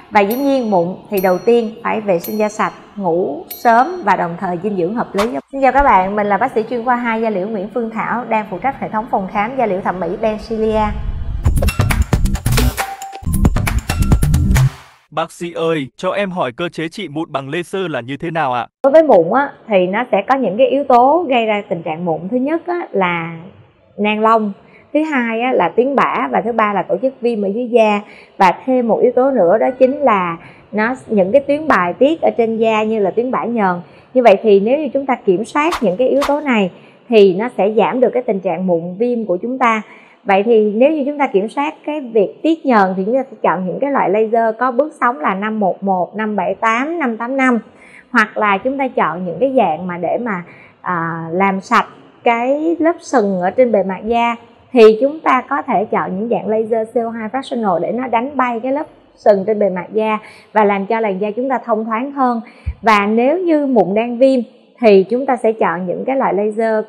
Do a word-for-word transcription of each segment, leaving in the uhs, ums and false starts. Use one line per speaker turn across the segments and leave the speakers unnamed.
Và dĩ nhiên mụn thì đầu tiên phải vệ sinh da sạch, ngủ sớm và đồng thời dinh dưỡng hợp lý. Xin chào các bạn, mình là bác sĩ chuyên khoa hai da liễu Nguyễn Phương Thảo, đang phụ trách hệ thống phòng khám da liễu thẩm mỹ Bencilia.
Bác sĩ ơi, cho em hỏi cơ chế trị mụn bằng laser là như thế nào ạ?
Đối với mụn á, thì nó sẽ có những cái yếu tố gây ra tình trạng mụn. Thứ nhất á, là nang lông, thứ hai á, là tuyến bã, và thứ ba là tổ chức viêm ở dưới da. Và thêm một yếu tố nữa đó chính là nó những cái tuyến bài tiết ở trên da như là tuyến bã nhờn. Như vậy thì nếu như chúng ta kiểm soát những cái yếu tố này thì nó sẽ giảm được cái tình trạng mụn viêm của chúng ta. Vậy thì nếu như chúng ta kiểm soát cái việc tiết nhờn thì chúng ta sẽ chọn những cái loại laser có bước sóng là năm một một, năm bảy tám, năm tám năm. Hoặc là chúng ta chọn những cái dạng mà để mà à, làm sạch cái lớp sừng ở trên bề mặt da thì chúng ta có thể chọn những dạng laser xê o hai fractional để nó đánh bay cái lớp sừng trên bề mặt da và làm cho làn da chúng ta thông thoáng hơn. Và nếu như mụn đang viêm thì chúng ta sẽ chọn những cái loại laser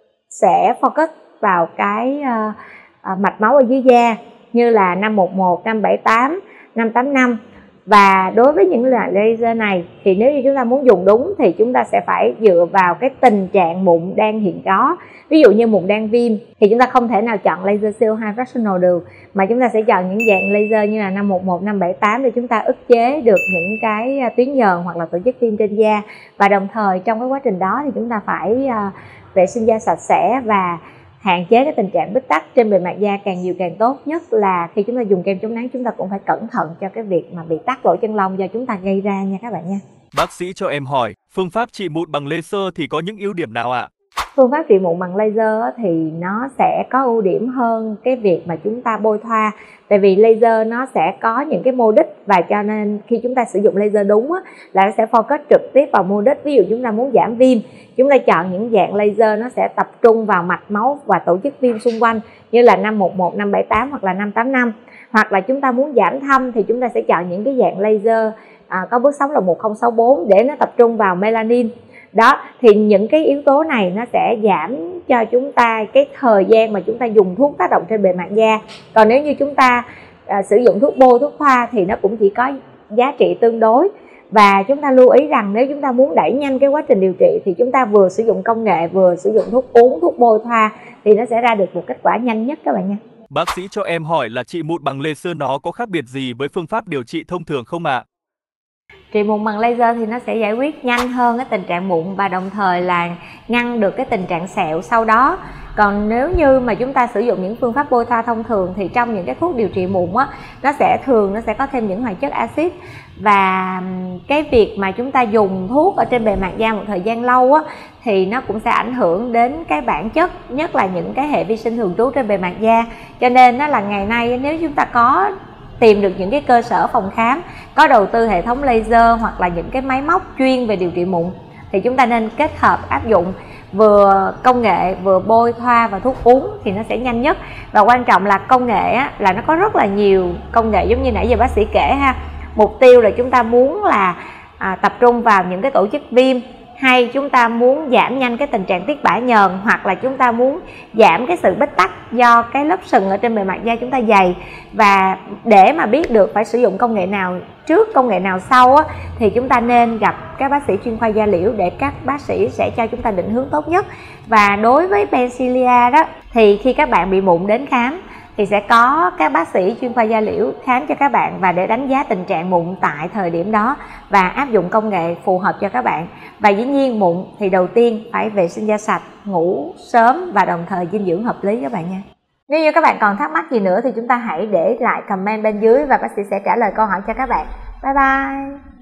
sẽ focus vào cái uh, uh, mạch máu ở dưới da như là năm một một, năm bảy tám, năm tám năm. Và đối với những loại laser này thì nếu như chúng ta muốn dùng đúng thì chúng ta sẽ phải dựa vào cái tình trạng mụn đang hiện có. Ví dụ như mụn đang viêm thì chúng ta không thể nào chọn laser xê o hai fractional được, mà chúng ta sẽ chọn những dạng laser như là năm một một, năm bảy tám để chúng ta ức chế được những cái tuyến nhờn hoặc là tổ chức viêm trên da. Và đồng thời trong cái quá trình đó thì chúng ta phải uh, vệ sinh da sạch sẽ và hạn chế cái tình trạng bít tắc trên bề mặt da càng nhiều càng tốt. Nhất là khi chúng ta dùng kem chống nắng, chúng ta cũng phải cẩn thận cho cái việc mà bị tắc lỗ chân lông do chúng ta gây ra nha các bạn nha.
Bác sĩ cho em hỏi, phương pháp trị mụn bằng laser thì có những ưu điểm nào ạ?
Phương pháp trị mụn bằng laser thì nó sẽ có ưu điểm hơn cái việc mà chúng ta bôi thoa. Tại vì laser nó sẽ có những cái mô đích, và cho nên khi chúng ta sử dụng laser đúng á, là nó sẽ focus trực tiếp vào mô đích. Ví dụ chúng ta muốn giảm viêm, chúng ta chọn những dạng laser nó sẽ tập trung vào mạch máu và tổ chức viêm xung quanh như là năm một một, năm bảy tám hoặc là năm tám năm. Hoặc là chúng ta muốn giảm thâm thì chúng ta sẽ chọn những cái dạng laser à, có bước sóng là một không sáu bốn để nó tập trung vào melanin. Đó, thì những cái yếu tố này nó sẽ giảm cho chúng ta cái thời gian mà chúng ta dùng thuốc tác động trên bề mặt da. Còn nếu như chúng ta à, sử dụng thuốc bôi, thuốc thoa thì nó cũng chỉ có giá trị tương đối. Và chúng ta lưu ý rằng nếu chúng ta muốn đẩy nhanh cái quá trình điều trị thì chúng ta vừa sử dụng công nghệ, vừa sử dụng thuốc uống, thuốc bôi thoa thì nó sẽ ra được một kết quả nhanh nhất các bạn nha.
Bác sĩ cho em hỏi là trị mụn bằng laser nó có khác biệt gì với phương pháp điều trị thông thường không ạ?
Trị mụn bằng laser thì nó sẽ giải quyết nhanh hơn cái tình trạng mụn và đồng thời là ngăn được cái tình trạng sẹo sau đó. Còn nếu như mà chúng ta sử dụng những phương pháp bôi thoa thông thường thì trong những cái thuốc điều trị mụn á, nó sẽ thường nó sẽ có thêm những hoạt chất axit, và cái việc mà chúng ta dùng thuốc ở trên bề mặt da một thời gian lâu á thì nó cũng sẽ ảnh hưởng đến cái bản chất, nhất là những cái hệ vi sinh thường trú trên bề mặt da. Cho nên nó là ngày nay nếu chúng ta có tìm được những cái cơ sở phòng khám có đầu tư hệ thống laser hoặc là những cái máy móc chuyên về điều trị mụn thì chúng ta nên kết hợp áp dụng vừa công nghệ, vừa bôi thoa và thuốc uống thì nó sẽ nhanh nhất. Và quan trọng là công nghệ á, là nó có rất là nhiều công nghệ giống như nãy giờ bác sĩ kể ha. Mục tiêu là chúng ta muốn là à, tập trung vào những cái tổ chức viêm, hay chúng ta muốn giảm nhanh cái tình trạng tiết bã nhờn, hoặc là chúng ta muốn giảm cái sự bít tắc do cái lớp sừng ở trên bề mặt da chúng ta dày. Và để mà biết được phải sử dụng công nghệ nào trước, công nghệ nào sau á, thì chúng ta nên gặp các bác sĩ chuyên khoa da liễu để các bác sĩ sẽ cho chúng ta định hướng tốt nhất. Và đối với Bencilia đó thì khi các bạn bị mụn đến khám thì sẽ có các bác sĩ chuyên khoa da liễu khám cho các bạn và để đánh giá tình trạng mụn tại thời điểm đó và áp dụng công nghệ phù hợp cho các bạn. Và dĩ nhiên mụn thì đầu tiên phải vệ sinh da sạch, ngủ sớm và đồng thời dinh dưỡng hợp lý các bạn nha. Nếu như các bạn còn thắc mắc gì nữa thì chúng ta hãy để lại comment bên dưới và bác sĩ sẽ trả lời câu hỏi cho các bạn. Bye bye!